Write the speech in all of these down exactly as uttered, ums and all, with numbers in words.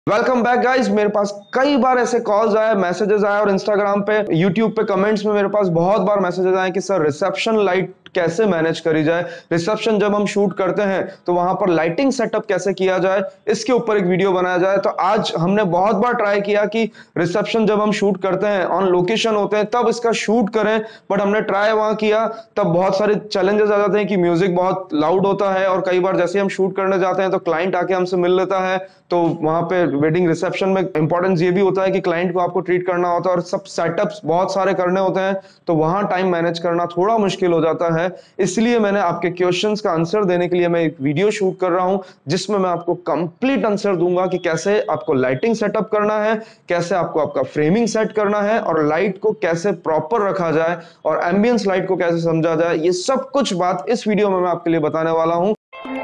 Welcome back guys. मेरे पास कई बार ऐसे कॉल्स आए, मैसेजेस आए और इंस्टाग्राम पे, यूट्यूब पे कमेंट्स में मेरे पास बहुत बार मैसेजेस आए कि सर रिसेप्शन लाइट कैसे मैनेज करी जाए, रिसेप्शन जब हम शूट करते हैं तो वहां पर लाइटिंग सेटअप कैसे किया जाए, इसके ऊपर एक वीडियो बनाया जाए। तो आज हमने बहुत बार ट्राई किया कि रिसेप्शन जब हम शूट करते हैं, ऑन लोकेशन होते हैं, तब इसका शूट करें, बट हमने ट्राई वहां किया तब बहुत सारे चैलेंजेस आ जाते हैं कि म्यूजिक बहुत लाउड होता है और कई बार जैसे हम शूट करने जाते हैं तो क्लाइंट आके हमसे मिल लेता है। तो वहां पे वेडिंग रिसेप्शन में इंपॉर्टेंस ये भी होता है कि क्लाइंट को आपको ट्रीट करना होता है और सब सेटअप्स बहुत सारे करने होते हैं, तो वहां टाइम मैनेज करना थोड़ा मुश्किल हो जाता है। इसलिए मैंने आपके क्वेश्चंस का आंसर देने के लिए मैं एक वीडियो शूट कर रहा हूं जिसमें मैं आपको कंप्लीट आंसर दूंगा कि कैसे आपको लाइटिंग सेटअप करना है, कैसे आपको आपका फ्रेमिंग सेट करना है और लाइट को कैसे प्रॉपर रखा जाए और एम्बियंस लाइट को कैसे समझा जाए। ये सब कुछ बात इस वीडियो में मैं आपके लिए बताने वाला हूं।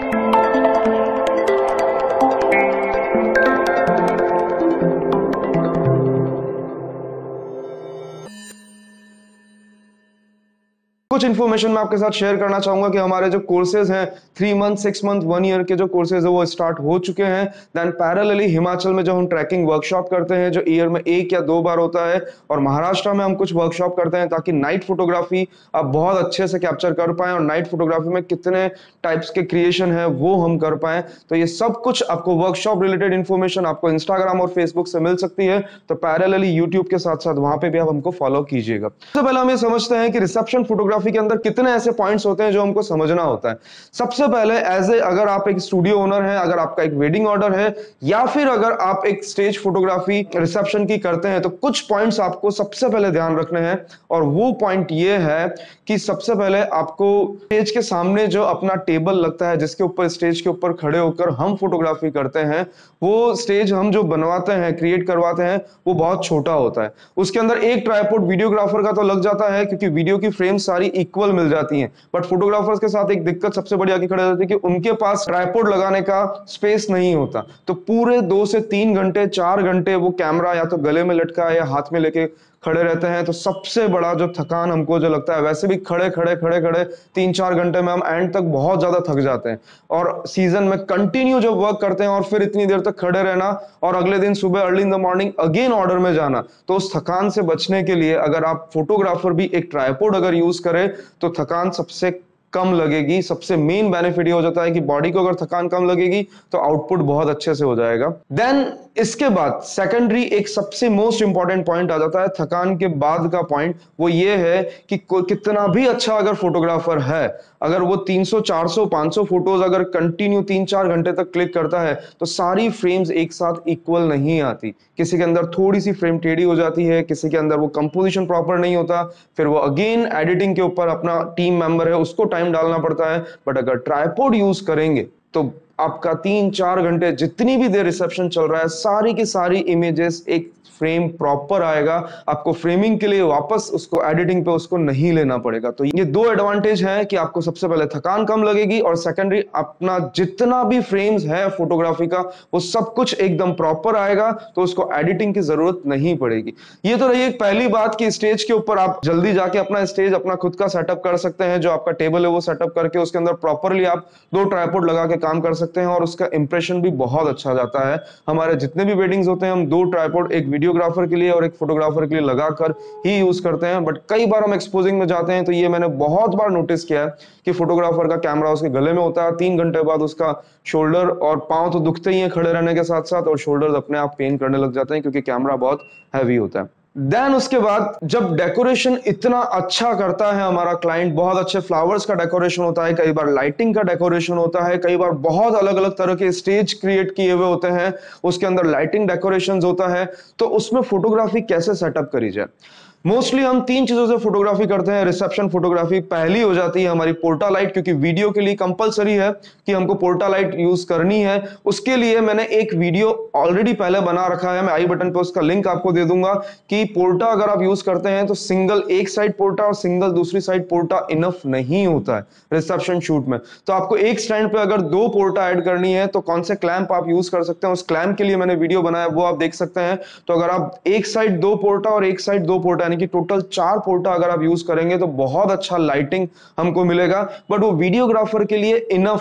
कुछ इन्फॉर्मेशन मैं आपके साथ शेयर करना चाहूंगा कि हमारे जो कोर्सेज हैं, three month six month one year के जो कोर्सेज है वो स्टार्ट हो चुके हैं। देन पैरेलली हिमाचल में जो हम ट्रैकिंग वर्कशॉप करते हैं जो ईयर में एक या दो बार होता है, और महाराष्ट्र में हम कुछ वर्कशॉप करते हैं ताकि नाइट फोटोग्राफी आप बहुत अच्छे से कैप्चर कर पाए और नाइट फोटोग्राफी में कितने टाइप्स के क्रिएशन है वो हम कर पाए। तो ये सब कुछ आपको वर्कशॉप रिलेटेड इन्फॉर्मेशन आपको इंस्टाग्राम और फेसबुक से मिल सकती है, तो पैरेलली यूट्यूब के साथ साथ वहां पे भी आप हमको फॉलो कीजिएगा। सबसे पहले हम ये समझते हैं कि रिसेप्शन फोटोग्राफी के अंदर कितने ऐसे पॉइंट्स होते हैं जो हमको समझना होता है। सबसे पहले एज ए अगर आप एक स्टूडियो ओनर हैं, अगर आपका एक वेडिंग ऑर्डर है या फिर अगर आप एक स्टेज फोटोग्राफी रिसेप्शन की करते हैं, तो कुछ पॉइंट्स आपको सबसे पहले ध्यान रखने हैं। और वो पॉइंट ये है कि सबसे पहले आपको स्टेज के सामने जो अपना टेबल लगता है जिसके ऊपर स्टेज के ऊपर खड़े होकर हम फोटोग्राफी करते हैं, वो स्टेज हम जो बनवाते हैं, क्रिएट करवाते हैं, वो बहुत छोटा होता है। उसके अंदर एक ट्राइपॉड वीडियोग्राफर का तो लग जाता है क्योंकि वीडियो की फ्रेम सारी इक्वल मिल जाती हैं, बट फोटोग्राफर्स के साथ एक दिक्कत सबसे बड़ी आके खड़े होती है कि उनके पास ट्राइपॉड लगाने का स्पेस नहीं होता। तो पूरे दो से तीन घंटे चार घंटे वो कैमरा या तो गले में लटका या हाथ में लेके खड़े रहते हैं। तो सबसे बड़ा जो थकान हमको जो लगता है, वैसे भी खड़े खड़े खड़े खड़े तीन चार घंटे में हम एंड तक बहुत ज्यादा थक जाते हैं, और सीजन में कंटिन्यू जब वर्क करते हैं और फिर इतनी देर तक खड़े रहना और अगले दिन सुबह early in the morning again order में जाना, तो उस थकान से बचने के लिए अगर आप फोटोग्राफर भी एक ट्राइपॉड अगर यूज करें तो थकान सबसे कम लगेगी। सबसे मेन बेनिफिट ये हो जाता है कि बॉडी को अगर थकान कम लगेगी तो आउटपुट बहुत अच्छे से हो जाएगा। देन इसके बाद सेकेंडरी एक सबसे मोस्ट इंपॉर्टेंट पॉइंट आ जाता है थकान के बाद का पॉइंट, वो ये है कि कितना भी अच्छा अगर फोटोग्राफर है, अगर वो तीन सौ चार सौ पाँच सौ फोटोज अगर कंटिन्यू तीन चार घंटे तक क्लिक करता है तो सारी फ्रेम्स एक साथ इक्वल नहीं आती। किसी के अंदर थोड़ी सी फ्रेम टेढ़ी हो जाती है, किसी के अंदर वो कंपोजिशन प्रॉपर नहीं होता, फिर वो अगेन एडिटिंग के ऊपर अपना टीम मेंबर है उसको टाइम डालना पड़ता है। बट अगर ट्राइपॉड यूज करेंगे तो आपका तीन चार घंटे जितनी भी देर रिसेप्शन चल रहा है, सारी की सारी इमेजेस एक फ्रेम प्रॉपर आएगा। आपको फ्रेमिंग के लिए वापस उसको एडिटिंग पे उसको नहीं लेना पड़ेगा। तो ये दो एडवांटेज है कि आपको सबसे पहले थकान कम लगेगी और सेकेंडरी अपना जितना भी फ्रेम्स है फोटोग्राफी का वो सब कुछ एकदम प्रॉपर आएगा, तो उसको एडिटिंग की जरूरत नहीं पड़ेगी। ये तो रही एक पहली बात कि स्टेज के ऊपर आप जल्दी जाके अपना स्टेज अपना खुद का सेटअप कर सकते हैं। जो आपका टेबल है वो सेटअप करके उसके अंदर प्रॉपरली आप दो ट्राइपॉड लगा के काम कर सकते हैं और उसका इंप्रेशन भी बहुत अच्छा जाता है। हमारे जितने भी वेडिंग्स होते हैं हम दो ट्राइपॉड एक वीडियोग्राफर के लिए और एक फोटोग्राफर के लिए लगाकर ही यूज करते हैं। बट कई बार हम एक्सपोजिंग में जाते हैं तो ये मैंने बहुत बार नोटिस किया है कि फोटोग्राफर का कैमरा उसके गले में होता है, तीन घंटे बाद उसका शोल्डर और पांव तो दुखते ही हैं खड़े रहने के साथ साथ, और शोल्डर अपने आप पेन करने लग जाते हैं क्योंकि कैमरा बहुत हैवी होता है। देन उसके बाद जब डेकोरेशन इतना अच्छा करता है हमारा क्लाइंट, बहुत अच्छे फ्लावर्स का डेकोरेशन होता है, कई बार लाइटिंग का डेकोरेशन होता है, कई बार बहुत अलग अलग तरह के स्टेज क्रिएट किए हुए होते हैं, उसके अंदर लाइटिंग डेकोरेशन होता है, तो उसमें फोटोग्राफी कैसे सेटअप करी जाए। मोस्टली हम तीन चीजों से फोटोग्राफी करते हैं रिसेप्शन फोटोग्राफी। पहली हो जाती है हमारी पोर्टा लाइट, क्योंकि वीडियो के लिए कंपलसरी है कि हमको पोर्टा लाइट यूज करनी है। उसके लिए मैंने एक वीडियो ऑलरेडी पहले बना रखा है, मैं आई बटन पे उसका लिंक आपको दे दूंगा कि पोर्टा अगर आप यूज करते हैं तो सिंगल एक साइड पोर्टा और सिंगल दूसरी साइड पोर्टा इनफ नहीं होता है रिसेप्शन शूट में। तो आपको एक स्टैंड पे अगर दो पोर्टा ऐड करनी है तो कौन से क्लैंप आप यूज कर सकते हैं, उस क्लैंप के लिए मैंने वीडियो बनाया, वो आप देख सकते हैं। तो अगर आप एक साइड दो पोर्टा और एक साइड दो पोर्टा यानी कि टोटल चार पोर्टा अगर आप यूज करेंगे तो बहुत अच्छा लाइटिंग हमको मिलेगा। बट वो वीडियोग्राफर के लिए इनफ है,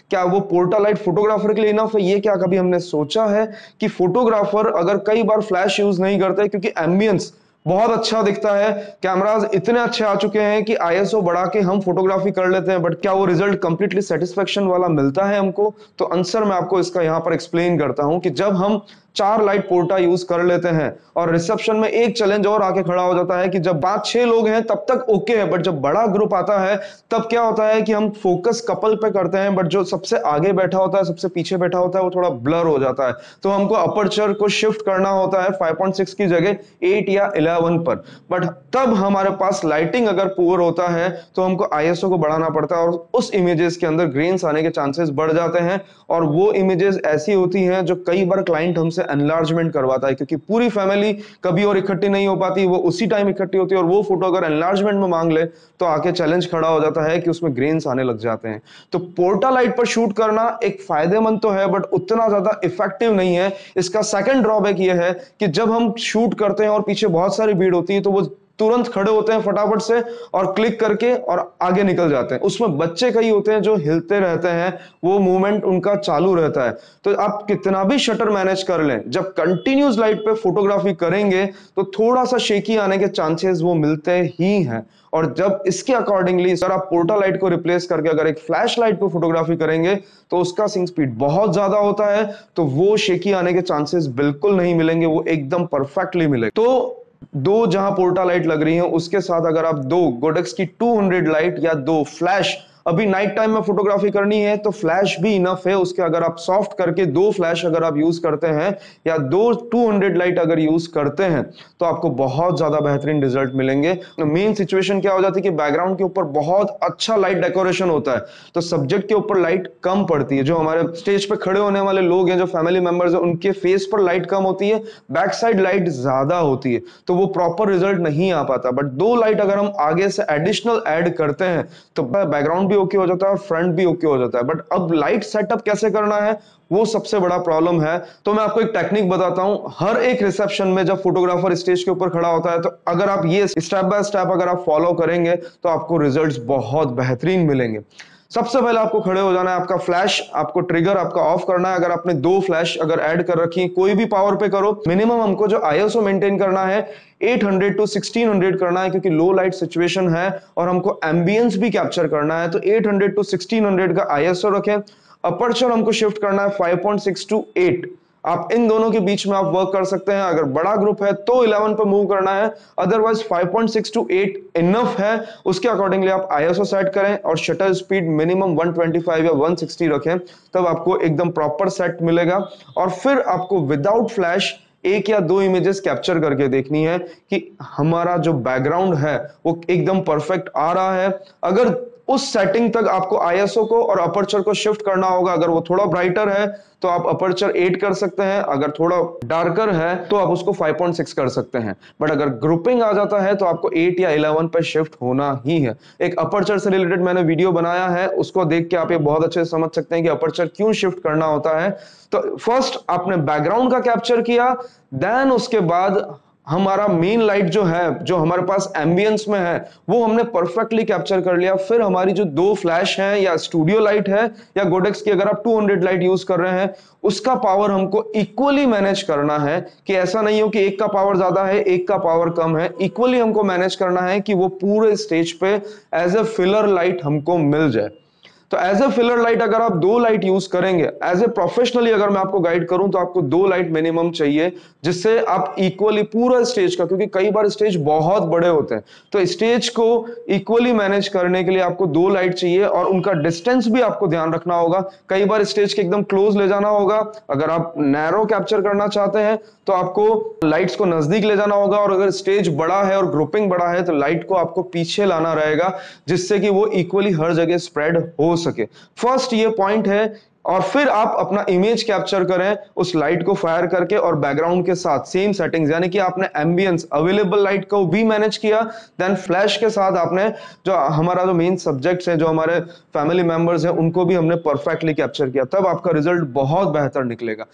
क्या वो पोर्टा लाइट फोटोग्राफर के लिए इनफ है? ये क्या कभी हमने सोचा है कि फोटोग्राफर अगर कई बार फ्लैश यूज नहीं करते क्योंकि एम्बियंस बहुत अच्छा दिखता है, कैमराज इतने अच्छे आ चुके हैं कि आईएसओ बढ़ा के हम फोटोग्राफी कर लेते हैं, बट क्या वो रिजल्ट कंप्लीटली सेटिस्फेक्शन वाला मिलता है हमको? तो आंसर मैं आपको इसका यहां पर एक्सप्लेन करता हूं कि जब हम चार लाइट पोर्टा यूज कर लेते हैं और रिसेप्शन में एक चैलेंज और आके खड़ा हो जाता है कि जब पांच छह लोग हैं तब तक ओके है, बट जब बड़ा ग्रुप आता है तब क्या होता है कि हम फोकस कपल पे करते हैं, बट जो सबसे आगे बैठा होता है, सबसे पीछे बैठा होता है, वो थोड़ा ब्लर हो जाता है। तो हमको अपर्चर को शिफ्ट करना होता है फाइव पॉइंट सिक्स की जगह एट या इलेवन पर, बट तब हमारे पास लाइटिंग अगर पुअर होता है तो हमको आईएसओ को बढ़ाना पड़ता है और उस इमेजेस के अंदर ग्रेन्स आने के चांसेस बढ़ जाते हैं। और वो इमेजेस ऐसी होती हैं जो कई बार क्लाइंट हमसे एनलार्जमेंट करवाता है, क्योंकि पूरी फैमिली कभी और इकट्ठी नहीं हो पाती, वो उसी टाइम इकट्ठी होती है और वो फोटो अगर एनलार्जमेंट में मांग ले तो आके चैलेंज खड़ा हो जाता है कि उसमें ग्रेन्स आने लग जाते हैं। तो पोर्टा लाइट पर शूट करना एक फायदेमंद तो है, बट उतना ज्यादा इफेक्टिव नहीं है। इसका सेकंड ड्रॉबैक ये है कि जब हम शूट करते हैं और पीछे बहुत सारी भीड़ होती है तो वो तुरंत खड़े होते हैं फटाफट से और क्लिक करके और आगे निकल जाते हैं। उसमें बच्चे कई होते हैं जो हिलते रहते हैं, वो मूवमेंट उनका चालू रहता है। तो आप कितना भी शटर मैनेज कर लें, जब कंटिन्यूस लाइट पे फोटोग्राफी करेंगे तो थोड़ा सा शेकी आने के चांसेस वो मिलते ही हैं। और जब इसके अकॉर्डिंगली अगर आप पोर्टा लाइट को रिप्लेस करके अगर एक फ्लैश लाइट पे फोटोग्राफी करेंगे तो उसका सिंक स्पीड बहुत ज्यादा होता है, तो वो शेकी आने के चांसेस बिल्कुल नहीं मिलेंगे, वो एकदम परफेक्टली मिलेंगे। तो दो जहां पोर्टा लाइट लग रही है उसके साथ अगर आप दो गोडेक्स की टू हंड्रेड लाइट या दो फ्लैश अभी नाइट टाइम में फोटोग्राफी करनी है तो फ्लैश भी इनफ है उसके। अगर आप सॉफ्ट करके दो फ्लैश अगर आप यूज करते हैं या दो टू हंड्रेड लाइट अगर यूज करते हैं तो आपको बहुत ज्यादा बेहतरीन रिजल्ट मिलेंगे। मेन सिचुएशन क्या हो जाती है कि बैकग्राउंड के ऊपर बहुत अच्छा लाइट डेकोरेशन होता है तो सब्जेक्ट के ऊपर लाइट कम पड़ती है। जो हमारे स्टेज पे खड़े होने वाले लोग हैं, जो फैमिली मेंबर्स हैं, उनके फेस पर लाइट कम होती है, बैक साइड लाइट ज्यादा होती है, तो वो प्रॉपर रिजल्ट नहीं आ पाता। बट दो लाइट अगर हम आगे से एडिशनल ऐड करते हैं तो बैकग्राउंड भी ओके हो जाता है और फ्रंट भी ओके हो जाता है। बट अब लाइट सेटअप कैसे करना है वो सबसे बड़ा प्रॉब्लम है। तो मैं आपको एक टेक्निक बताता हूं। हर एक रिसेप्शन में जब फोटोग्राफर स्टेज के ऊपर खड़ा होता है तो अगर आप ये स्टेप बाय स्टेप अगर आप फॉलो करेंगे तो आपको रिजल्ट्स बहुत बेहतरीन मिलेंगे। सबसे पहले आपको खड़े हो जाना है, आपका फ्लैश आपको ट्रिगर आपका ऑफ करना है। अगर आपने दो फ्लैश अगर ऐड कर रखी है, कोई भी पावर पे करो, मिनिमम हमको जो आईएसओ मेंटेन करना है eight hundred to sixteen hundred करना है, क्योंकि लो लाइट सिचुएशन है और हमको एम्बियंस भी कैप्चर करना है। तो eight hundred to sixteen hundred का आईएसओ रखें। अपर्चर हमको शिफ्ट करना है five point six to eight. आप इन दोनों के बीच में आप वर्क कर सकते हैं। अगर बड़ा ग्रुप है तो इलेवन पे मूव करना है, otherwise five point six to eight enough है। उसके अकॉर्डिंगली आप आईएसओ सेट करें और shutter speed minimum one twenty five या वन सिक्सटी रखें, तब आपको एकदम प्रॉपर सेट मिलेगा। और फिर आपको विदाउट फ्लैश एक या दो इमेजेस कैप्चर करके देखनी है कि हमारा जो बैकग्राउंड है वो एकदम परफेक्ट आ रहा है। अगर उस सेटिंग तक आपको आईएसओ को और अपर्चर को शिफ्ट करना होगा। अगर वो थोड़ा ब्राइटर है तो आप अपर्चर एट कर सकते हैं, अगर थोड़ा डार्कर है तो आप उसको फाइव पॉइंट सिक्स कर सकते हैं। बट अगर ग्रुपिंग आ जाता है तो आपको एट या इलेवन पे शिफ्ट होना ही है। एक अपर्चर से रिलेटेड मैंने वीडियो बनाया है, उसको देख के आप ये बहुत अच्छे से समझ सकते हैं कि अपर्चर क्यों शिफ्ट करना होता है। तो फर्स्ट आपने बैकग्राउंड का कैप्चर किया, देन उसके बाद हमारा मेन लाइट जो है, जो हमारे पास एम्बियंस में है, वो हमने परफेक्टली कैप्चर कर लिया। फिर हमारी जो दो फ्लैश है या स्टूडियो लाइट है या गोडेक्स की अगर आप टू हंड्रेड लाइट यूज कर रहे हैं, उसका पावर हमको इक्वली मैनेज करना है कि ऐसा नहीं हो कि एक का पावर ज्यादा है एक का पावर कम है। इक्वली हमको मैनेज करना है कि वो पूरे स्टेज पे एज ए फिलर लाइट हमको मिल जाए। तो एज ए फिलर लाइट अगर आप दो लाइट यूज करेंगे, एज ए प्रोफेशनली अगर मैं आपको गाइड करूं तो आपको दो लाइट मिनिमम चाहिए, जिससे आप इक्वली पूरा स्टेज का, क्योंकि कई बार स्टेज बहुत बड़े होते हैं, तो स्टेज को इक्वली मैनेज करने के लिए आपको दो लाइट चाहिए और उनका डिस्टेंस भी आपको ध्यान रखना होगा। कई बार स्टेज के एकदम क्लोज ले जाना होगा। अगर आप नैरो कैप्चर करना चाहते हैं तो आपको लाइट्स को नजदीक ले जाना होगा, और अगर स्टेज बड़ा है और ग्रुपिंग बड़ा है तो लाइट को आपको पीछे लाना रहेगा, जिससे कि वो इक्वली हर जगह स्प्रेड हो सके। फर्स्ट ये पॉइंट है। और फिर आप अपना इमेज कैप्चर करें उस लाइट को फायर करके और बैकग्राउंड के साथ सेम सेटिंग्स, यानी कि आपने एम्बियंस अवेलेबल लाइट को भी मैनेज किया, देन फ्लैश के साथ आपने जो हमारा जो मेन सब्जेक्ट्स हैं, जो हमारे फैमिली मेंबर्स हैं, उनको भी हमने परफेक्टली कैप्चर किया। तब आपका रिजल्ट बहुत बेहतर निकलेगा।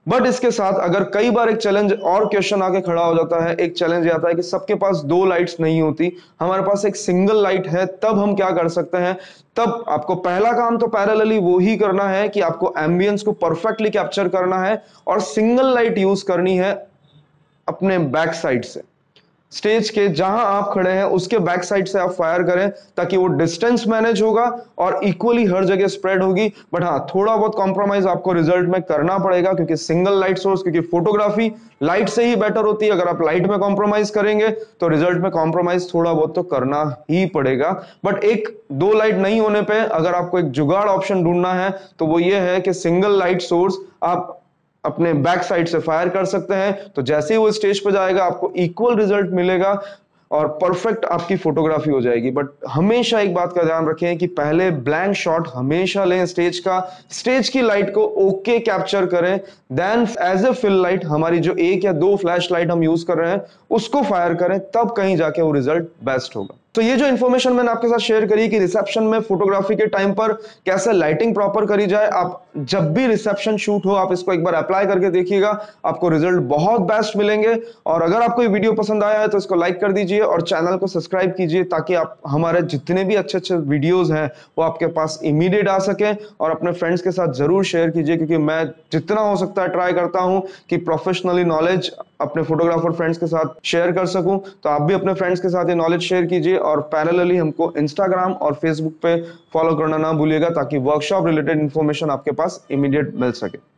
बट इसके साथ अगर कई बार एक चैलेंज और क्वेश्चन आके खड़ा हो जाता है, एक चैलेंज आता है कि सबके पास दो लाइट्स नहीं होती, हमारे पास एक सिंगल लाइट है, तब हम क्या कर सकते हैं? तब आपको पहला काम तो पैरेलली वो ही करना है कि आपको एम्बियंस को परफेक्टली कैप्चर करना है और सिंगल लाइट यूज करनी है अपने बैक साइड से। स्टेज के जहां आप खड़े हैं उसके बैक साइड से आप फायर करें, ताकि वो डिस्टेंस मैनेज होगा और इक्वली हर जगह स्प्रेड होगी। बट हाँ, थोड़ा बहुत कॉम्प्रोमाइज आपको रिजल्ट में करना पड़ेगा, क्योंकि सिंगल लाइट सोर्स, क्योंकि फोटोग्राफी लाइट से ही बेटर होती है। अगर आप लाइट में कॉम्प्रोमाइज करेंगे तो रिजल्ट में कॉम्प्रोमाइज थोड़ा बहुत तो करना ही पड़ेगा। बट एक दो लाइट नहीं होने पे अगर आपको एक जुगाड़ ऑप्शन ढूंढना है तो वो ये है कि सिंगल लाइट सोर्स आप अपने बैक साइड से फायर कर सकते हैं। तो जैसे ही वो स्टेज पे जाएगा आपको इक्वल रिजल्ट मिलेगा और परफेक्ट आपकी फोटोग्राफी हो जाएगी। बट हमेशा एक बात का ध्यान रखें कि पहले ब्लैंक शॉट हमेशा लें स्टेज का, स्टेज की लाइट को ओके कैप्चर करें, then as a fill light हमारी जो एक या दो फ्लैश लाइट हम यूज कर रहे हैं उसको फायर करें, तब कहीं जाके वो रिजल्ट बेस्ट होगा। तो ये जो इन्फॉर्मेशन मैंने आपके साथ शेयर करी कि रिसेप्शन में फोटोग्राफी के टाइम पर कैसे लाइटिंग प्रॉपर करी जाए, आप जब भी रिसेप्शन शूट हो आप इसको एक बार अप्लाई करके देखिएगा, आपको रिजल्ट बहुत बेस्ट मिलेंगे। और अगर आपको ये वीडियो पसंद आया है तो इसको लाइक कर दीजिए और चैनल को सब्सक्राइब कीजिए, ताकि आप हमारे जितने भी अच्छे अच्छे वीडियोस हैं वो आपके पास इमीडिएट आ सके। और अपने फ्रेंड्स के साथ जरूर शेयर कीजिए, क्योंकि मैं जितना हो सकता है ट्राई करता हूं कि प्रोफेशनली नॉलेज अपने फोटोग्राफर फ्रेंड्स के साथ शेयर कर सकूं। तो आप भी अपने फ्रेंड्स के साथ ये नॉलेज शेयर कीजिए और पैरेलली हमको इंस्टाग्राम और फेसबुक पे फॉलो करना ना भूलिएगा, ताकि वर्कशॉप रिलेटेड इंफॉर्मेशन आपके पास इमीडिएट मिल सके।